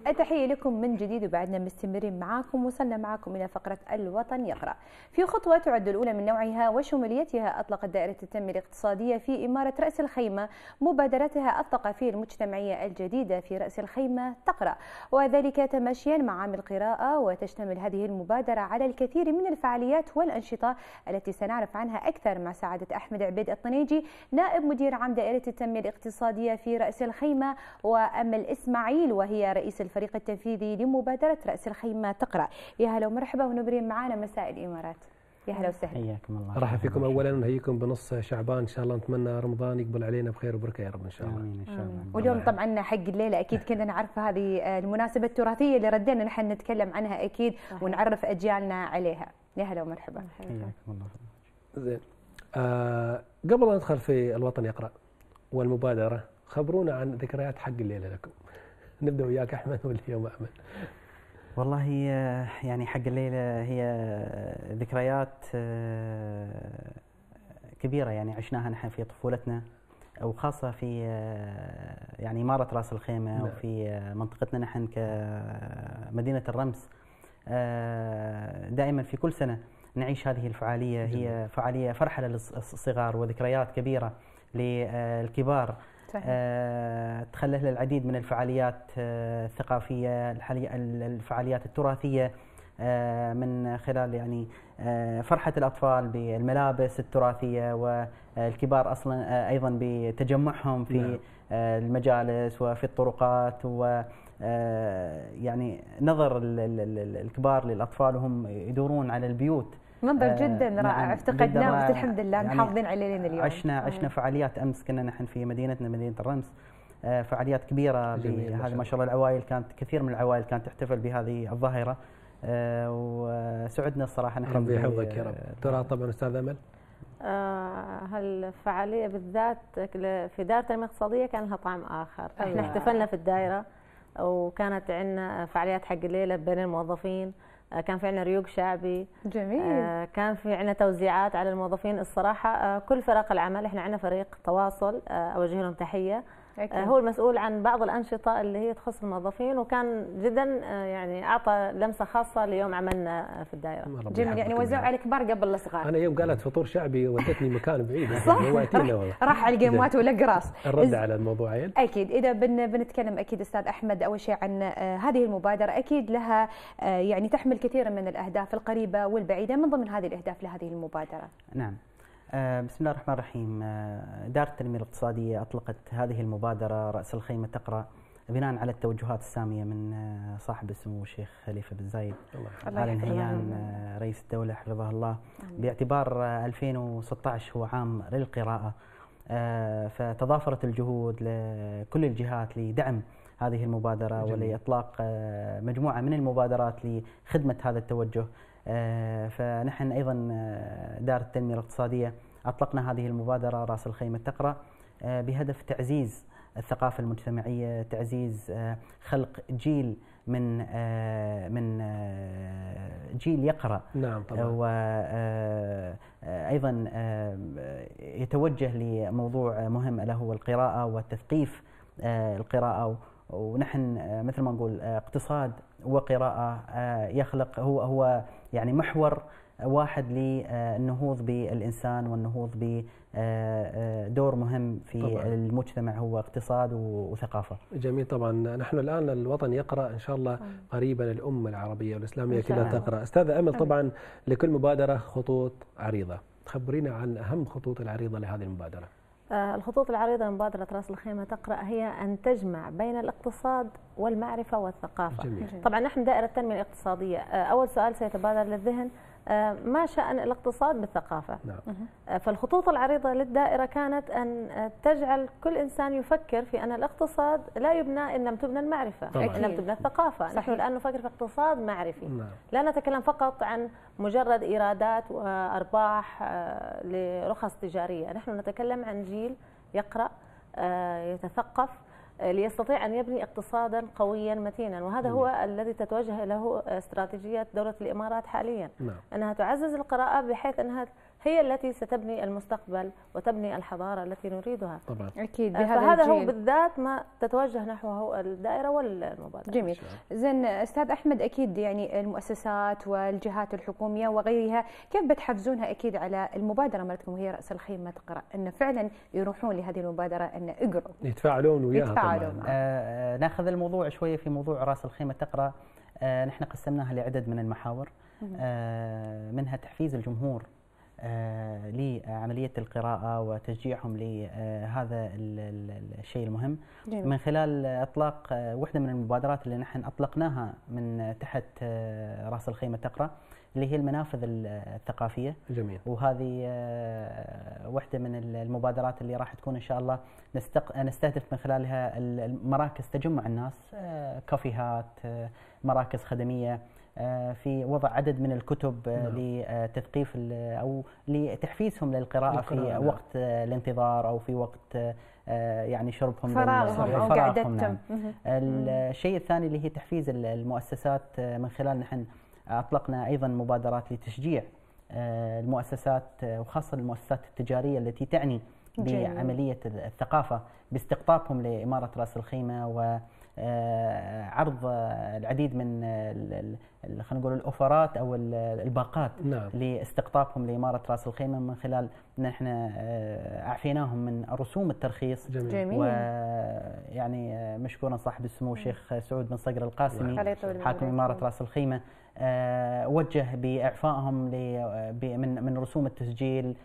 التحية لكم من جديد وبعدنا مستمرين معاكم. وصلنا معاكم إلى فقرة الوطن يقرأ. في خطوة تعد الأولى من نوعها وشموليتها، أطلقت دائرة التنمية الاقتصادية في إمارة رأس الخيمة مبادرتها الثقافية المجتمعية الجديدة في رأس الخيمة تقرأ، وذلك تماشيا مع عام القراءة. وتشتمل هذه المبادرة على الكثير من الفعاليات والأنشطة التي سنعرف عنها أكثر مع سعادة أحمد عبيد الطنيجي نائب مدير عام دائرة التنمية الاقتصادية في رأس الخيمة، وأمل إسماعيل وهي رئيس الفريق التنفيذي لمبادرة رأس الخيمة تقرأ. يا هلا ومرحبا ونبرين معانا مساء الإمارات. يا هلا وسهلا. حياكم الله. رحب فيكم اولا ونهيكم بنص شعبان ان شاء الله، نتمنى رمضان يقبل علينا بخير وبركه يا رب ان شاء الله. امين ان شاء الله. واليوم طبعا حق الليله اكيد كنا نعرف هذه المناسبه التراثيه اللي ردينا نحن نتكلم عنها اكيد ونعرف اجيالنا عليها. يا هلا ومرحبا. حياكم الله. زين. قبل ما ندخل في الوطن يقرأ والمبادره، خبرونا عن ذكريات حق الليله لكم. نبدا وياك احمد واليوم احمد. والله يعني حق الليله هي ذكريات كبيره يعني عشناها نحن في طفولتنا، وخاصه في يعني إمارة رأس الخيمة وفي منطقتنا نحن كمدينة الرمس. دائما في كل سنه نعيش هذه الفعاليه، هي فعاليه فرحه للصغار وذكريات كبيره للكبار. تخلل العديد من الفعاليات الثقافيه، الفعاليات التراثيه، من خلال يعني فرحه الاطفال بالملابس التراثيه، والكبار اصلا ايضا بتجمعهم في المجالس وفي الطرقات، و يعني نظر الكبار للاطفال وهم يدورون على البيوت. منظر جدا رائع افتقدناه، بس الحمد لله يعني محافظين عليه لين اليوم. عشنا فعاليات امس، كنا نحن في مدينتنا مدينه الرمس، فعاليات كبيره بهذه ما شاء الله. العوائل كانت كثير من العوائل كانت تحتفل بهذه الظاهره، وسعدنا الصراحه نحن. ربي يحفظك يا رب. ترى طبعا استاذ امل هالفعاليه بالذات في دائره التنميه الاقتصاديه كان لها طعم اخر. احنا احتفلنا في الدائره وكانت عندنا فعاليات حق الليله بين الموظفين، كان في عندنا ريوق شعبي جميل، كان في عندنا توزيعات على الموظفين. الصراحه كل فرق العمل، احنا عندنا فريق تواصل اوجه لهم تحيه، هو المسؤول عن بعض الأنشطة اللي هي تخص الموظفين، وكان جدا يعني أعطى لمسة خاصة ليوم عملنا في الدائرة. جميل، يعني وزعوا على الكبار قبل الصغار. أنا يوم قالت فطور شعبي ودتني مكان بعيد. صح، راح على الجيمات والأقراص. الرد على الموضوعين أكيد. إذا بنتكلم أكيد أستاذ أحمد أول شيء عن هذه المبادرة، أكيد لها يعني تحمل كثير من الأهداف القريبة والبعيدة. من ضمن هذه الأهداف لهذه المبادرة؟ نعم، بسم الله الرحمن الرحيم. دائرة التنمية الاقتصادية أطلقت هذه المبادرة رأس الخيمة تقرأ بناء على التوجهات السامية من صاحب السمو الشيخ خليفة بن زايد آل نهيان رئيس الدولة حفظه الله، باعتبار 2016 هو عام للقراءة. فتضافرت الجهود لكل الجهات لدعم هذه المبادرة ولإطلاق مجموعة من المبادرات لخدمة هذا التوجه. فنحن أيضا دائرة التنمية الاقتصادية أطلقنا هذه المبادرة رأس الخيمة تقرأ بهدف تعزيز الثقافة المجتمعية، تعزيز خلق جيل من جيل يقرأ. نعم طبعا. وأيضا يتوجه لموضوع مهم ألا هو القراءة والتثقيف القراءة. ونحن مثل ما نقول اقتصاد وقراءة يخلق هو يعني محور واحد للنهوض بالإنسان والنهوض بدور مهم في طبعا المجتمع، هو اقتصاد وثقافة. جميل. طبعا نحن الآن الوطن يقرأ إن شاء الله قريبا الأمة العربية والإسلامية كلها تقرأ. أستاذة أمل، طبعا لكل مبادرة خطوط عريضة، خبرينا عن أهم خطوط العريضة لهذه المبادرة. الخطوط العريضة لمبادرة رأس الخيمة تقرأ هي أن تجمع بين الاقتصاد والمعرفة والثقافة. جميل. طبعا نحن دائرة التنمية الاقتصادية، أول سؤال سيتبادر للذهن ما شأن الاقتصاد بالثقافة؟ نعم. فالخطوط العريضة للدائرة كانت أن تجعل كل إنسان يفكر في أن الاقتصاد لا يبنى إن لم تبنى المعرفة، إن لم تبنى الثقافة. نحن الآن نفكر في اقتصاد معرفي. نعم. لا نتكلم فقط عن مجرد إيرادات وأرباح لرخص تجارية، نحن نتكلم عن جيل يقرأ يتثقف ليستطيع أن يبني اقتصادا قويا متينا، وهذا هو الذي تتوجه له استراتيجية دولة الإمارات حاليا. نعم. أنها تعزز القراءة بحيث أنها هي التي ستبني المستقبل وتبني الحضارة التي نريدها. طبعا اكيد. فهذا هو بالذات ما تتوجه نحوه الدائرة والمبادرة. جميل. زين استاذ احمد، اكيد يعني المؤسسات والجهات الحكوميه وغيرها كيف بتحفزونها اكيد على المبادره مالتكم وهي راس الخيمه تقرا، ان فعلا يروحون لهذه المبادره ان اقروا يتفاعلون وياها. يتفاعلون. ناخذ الموضوع شويه في موضوع راس الخيمه تقرا. نحن قسمناها لعدد من المحاور، منها تحفيز الجمهور لعملية القراءة وتشجيعهم لهذا الشيء المهم. جميل. من خلال إطلاق واحدة من المبادرات اللي نحن أطلقناها من تحت رأس الخيمة تقرأ، اللي هي المنافذ الثقافية. جميل. وهذه واحدة من المبادرات اللي راح تكون إن شاء الله نستهدف من خلالها المراكز تجمع الناس، كافيهات، مراكز خدمية، في وضع عدد من الكتب لتثقيف أو لتحفيزهم للقراءة في وقت الانتظار أو في وقت يعني شربهم فراغهم أو قعدتهم. نعم. الشيء الثاني اللي هي تحفيز المؤسسات، من خلال نحن أطلقنا أيضا مبادرات لتشجيع المؤسسات وخاصة المؤسسات التجارية التي تعني بعملية الثقافة باستقطابهم لإمارة رأس الخيمة وعرض العديد من خلينا نقول الأوفرات أو الباقات. نعم. لاستقطابهم لإمارة رأس الخيمة، من خلال أن احنا أعفيناهم من رسوم الترخيص. جميل. ويعني مشكورا صاحب السمو الشيخ سعود بن صقر القاسمي حاكم إمارة رأس الخيمة وجه بإعفائهم من رسوم التسجيل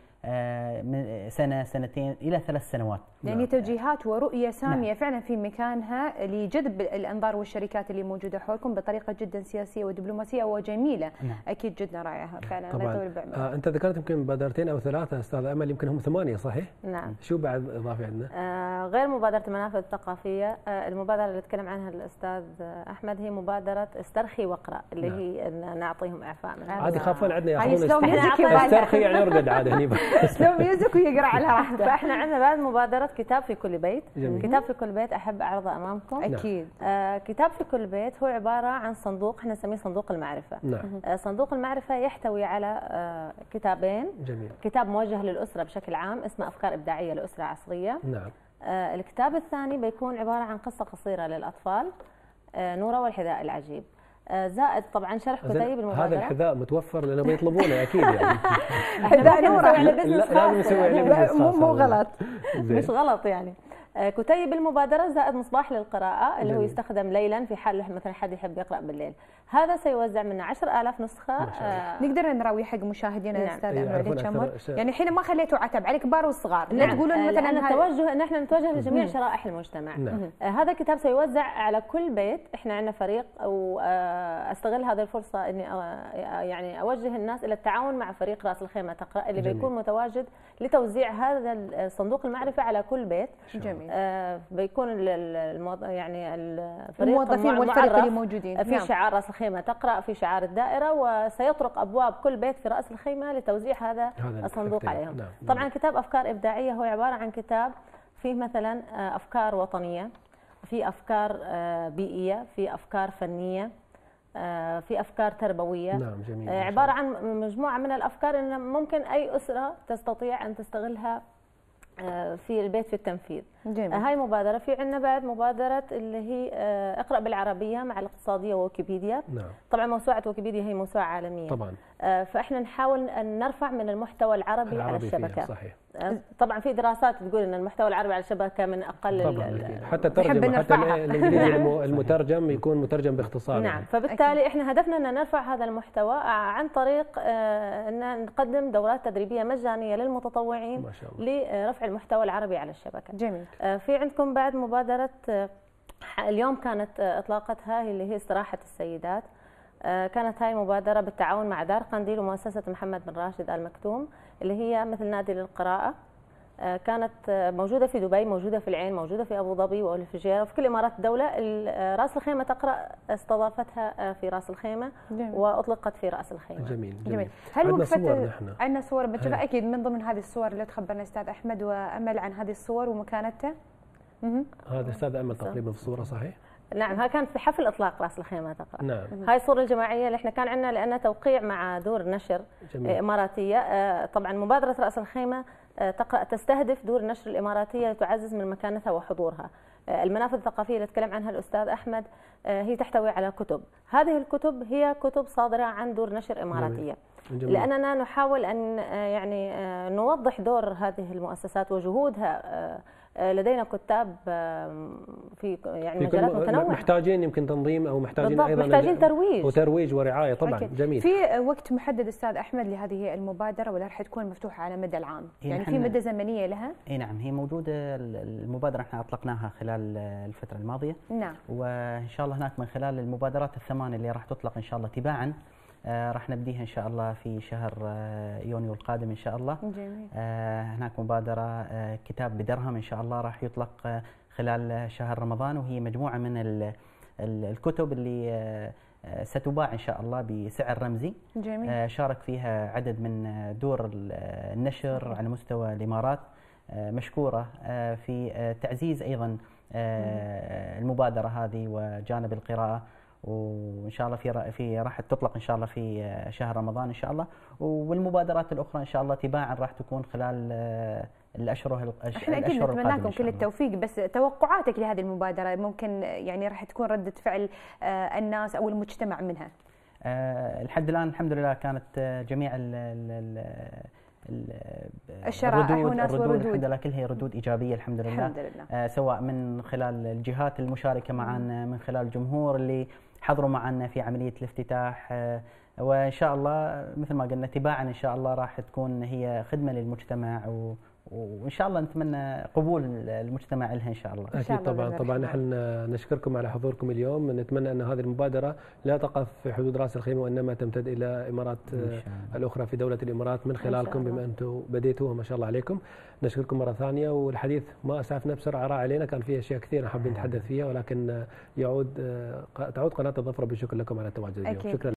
من سنة سنتين إلى 3 سنوات. يعني توجيهات ورؤية سامية فعلا في مكانها لجذب الأنظار والشركات اللي موجودة حولكم بطريقة جدا سياسية ودبلوماسية وجميلة. أكيد جدا رائعة فعلا. طبعا أنت ذكرت يمكن مبادرتين أو 3 أستاذ أمل، يمكن هم 8 صحيح؟ نعم. شو بعد إضافي عندنا؟ غير مبادرة المنافذ الثقافية، المبادرة اللي تكلم عنها الأستاذ أحمد هي مبادرة استرخي واقرأ، اللي هي أن نعطيهم إعفاء من عادي يخافون عندنا ياخذون استرخي يعني يرقد عادي سلو ميوزك ويقرا على راحته. فاحنا عندنا بعد مبادرة كتاب في كل بيت. جميل. كتاب في كل بيت أحب أعرضه أمامكم. أكيد. كتاب في كل بيت هو عبارة عن صندوق احنا نسميه صندوق المعرفة. نعم. صندوق المعرفة يحتوي على كتابين. جميل. كتاب موجه للأسرة بشكل عام اسمه أفكار إبداعية لأسرة عصرية. نعم. الكتاب الثاني بيكون عبارة عن قصة قصيرة للأطفال، نورة والحذاء العجيب، زائد طبعا شرح كتيب المبادرة. هذا الحذاء متوفر لانه بيطلبونه اكيد يعني. حذاء نورة لازم نسوي عليه بزنس خاص. مو غلط. مش غلط يعني. كتيب المبادرة زائد مصباح للقراءة اللي هو يستخدم ليلا في حال مثلا حد يحب يقرأ بالليل. هذا سيوزع منه 10,000 نسخة. نقدر نراوي حق مشاهدينا استاذ أمل يعني الحين ما خليتوا عتب على الكبار والصغار. لا تقولون مثلا التوجه ان احنا نتوجه لجميع شرائح المجتمع. هذا الكتاب سيوزع على كل بيت. احنا عندنا فريق واستغل هذه الفرصة اني يعني اوجه الناس الى التعاون مع فريق راس الخيمة تقرأ اللي بيكون متواجد لتوزيع هذا الصندوق المعرفة على كل بيت. جميل. بيكون يعني الموظفين والفريق اللي موجودين في شعار راس الخيمة تقرأ، في شعار الدائرة، وسيطرق أبواب كل بيت في رأس الخيمة لتوزيع هذا الصندوق عليهم. نعم. طبعا كتاب أفكار إبداعية هو عبارة عن كتاب فيه مثلا أفكار وطنية، في أفكار بيئية، في أفكار فنية، في أفكار تربوية. نعم. جميل. عبارة عن مجموعة من الأفكار إن ممكن أي أسرة تستطيع أن تستغلها في البيت في التنفيذ. جميل. هاي مبادرة. في عندنا بعد مبادرة اللي هي اقرأ بالعربية مع الاقتصادية وويكيبيديا. نعم. طبعا موسوعة ويكيبيديا هي موسوعة عالمية. طبعا. فاحنا نحاول أن نرفع من المحتوى العربي على الشبكة. صحيح. طبعا في دراسات تقول ان المحتوى العربي على الشبكة من اقل حتى الترجمة، حتى الانجليزي المترجم يكون مترجم باختصار. نعم. فبالتالي احنا هدفنا ان نرفع هذا المحتوى عن طريق ان نقدم دورات تدريبية مجانية للمتطوعين ما شاء الله لرفع المحتوى العربي على الشبكة. جميل. في عندكم بعد مبادرة اليوم كانت اطلاقتها اللي هي استراحة السيدات. كانت هاي المبادرة بالتعاون مع دار قنديل ومؤسسة محمد بن راشد آل مكتوم اللي هي مثل نادي للقراءة. كانت موجودة في دبي، موجودة في العين، موجودة في أبو ظبي والفجيرة وفي كل إمارات الدولة. راس الخيمة تقرأ استضافتها في راس الخيمة. جميل. وأطلقت في راس الخيمة. جميل. هل وقفت عندنا صور بنشوفها أكيد من ضمن هذه الصور اللي تخبرنا أستاذ أحمد وأمل عن هذه الصور ومكانتها؟ هذا أستاذ أمل تقريبا في الصورة صحيح؟ نعم، ها كانت في حفل اطلاق راس الخيمه تقرا. نعم. هاي الصوره الجماعيه اللي احنا كان عندنا لانها توقيع مع دور نشر جميل. اماراتيه. طبعا مبادره راس الخيمه تقرا تستهدف دور النشر الاماراتيه لتعزز من مكانتها وحضورها. المنافذ الثقافيه اللي تكلم عنها الاستاذ احمد هي تحتوي على كتب، هذه الكتب هي كتب صادره عن دور نشر اماراتيه. جميل. لاننا نحاول ان يعني نوضح دور هذه المؤسسات وجهودها. لدينا كتاب في يعني مجالات متنوعه، محتاجين يمكن تنظيم او محتاجين ايضا محتاجين ترويج وترويج ورعايه طبعا. أوكي. جميل. في وقت محدد استاذ احمد لهذه المبادره ولا راح تكون مفتوحه على مدى العام؟ يعني في مده زمنيه لها؟ اي نعم، هي موجوده المبادره، احنا اطلقناها خلال الفتره الماضيه. نعم. وان شاء الله هناك من خلال المبادرات الثمان اللي راح تطلق ان شاء الله تباعا راح نبديها ان شاء الله في شهر يونيو القادم ان شاء الله. جميل. هناك مبادره كتاب بدرهم ان شاء الله راح يطلق خلال شهر رمضان، وهي مجموعه من الكتب اللي ستباع ان شاء الله بسعر رمزي. جميل. شارك فيها عدد من دور النشر على مستوى الامارات مشكوره في تعزيز ايضا المبادره هذه وجانب القراءه، وان شاء الله في راح تطلق ان شاء الله في شهر رمضان ان شاء الله، والمبادرات الاخرى ان شاء الله تباعا راح تكون خلال الاشهر احنا اكيد نتمنى لكم كل التوفيق، بس توقعاتك لهذه المبادره ممكن يعني راح تكون رده فعل الناس او المجتمع منها؟ لحد الان الحمد لله كانت جميع الشرائح الردود الحمد لله كلها ردود ايجابيه الحمد لله. الحمد لله. سواء من خلال الجهات المشاركه معنا، من خلال الجمهور اللي حضروا معنا في عمليه الافتتاح، وان شاء الله مثل ما قلنا تباعا ان شاء الله راح تكون هي خدمه للمجتمع، وان شاء الله نتمنى قبول المجتمع لها ان شاء الله. اكيد طبعا نحن نشكركم على حضوركم اليوم، نتمنى ان هذه المبادره لا تقف في حدود راس الخيمه وانما تمتد الى امارات الاخرى في دوله الامارات من خلالكم، بما انتم بديتوها ما شاء الله عليكم. نشكركم مره ثانيه، والحديث ما اسعفنا بسرعه راح علينا، كان في اشياء كثيره حابين نتحدث فيها، ولكن تعود قناه الظفره بالشكر لكم على التواجد اليوم. شكرا.